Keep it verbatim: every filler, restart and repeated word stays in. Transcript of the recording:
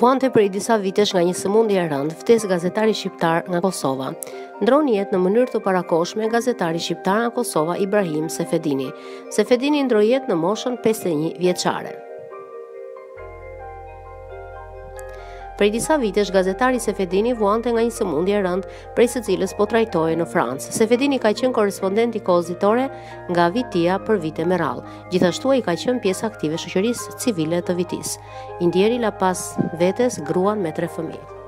Vuante prej disa vitesh nga një sëmundje e rëndë, vdes gazetari shqiptar nga Kosova. Ndroni jetë në mënyrë të parakoshme gazetari shqiptar nga Kosova Ibrahim Sefedini. Sefedini ndroi jetë në moshën pesëdhjetë e një vjeçare. Prej disa vitesh gazetari Sefedini vuante nga një sëmundje e rëndë, prej së cilës po trajtohej në Francë. Sefedini ka qenë korrespondent i kohës ditore nga Vitia për vite me radhë. Gjithashtu ai ka qenë pjesë aktive e shoqërisë civile të Vitisë. I ndjeri la pas vetes gruan me tre fëmijë.